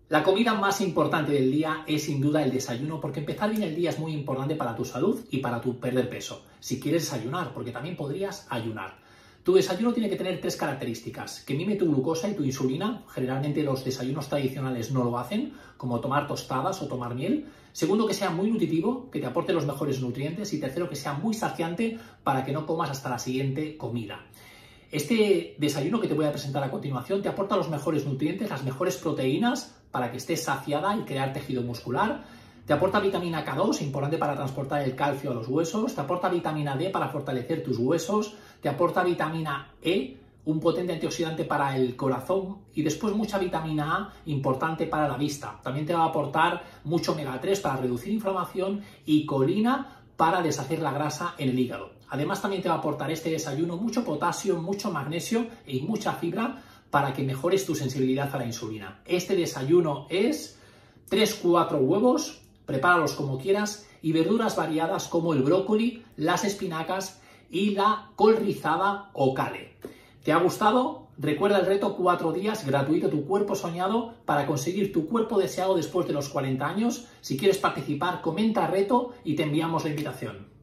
La comida más importante del día es sin duda el desayuno, porque empezar bien el día es muy importante para tu salud y para tu perder peso. Si quieres desayunar, porque también podrías ayunar. Tu desayuno tiene que tener tres características: que mime tu glucosa y tu insulina. Generalmente los desayunos tradicionales no lo hacen, como tomar tostadas o tomar miel. Segundo, que sea muy nutritivo, que te aporte los mejores nutrientes. Y tercero, que sea muy saciante para que no comas hasta la siguiente comida. Este desayuno que te voy a presentar a continuación te aporta los mejores nutrientes, las mejores proteínas para que estés saciada y crear tejido muscular. Te aporta vitamina K2, importante para transportar el calcio a los huesos. Te aporta vitamina D para fortalecer tus huesos. Te aporta vitamina E, un potente antioxidante para el corazón. Y después mucha vitamina A, importante para la vista. También te va a aportar mucho omega 3 para reducir inflamación y colina para deshacer la grasa en el hígado. Además, también te va a aportar este desayuno mucho potasio, mucho magnesio y mucha fibra para que mejores tu sensibilidad a la insulina. Este desayuno es 3-4 huevos, prepáralos como quieras, y verduras variadas como el brócoli, las espinacas y la col rizada o kale. ¿Te ha gustado? Recuerda el reto 4 días gratuito Tu Cuerpo Soñado para conseguir tu cuerpo deseado después de los 40 años. Si quieres participar, comenta reto y te enviamos la invitación.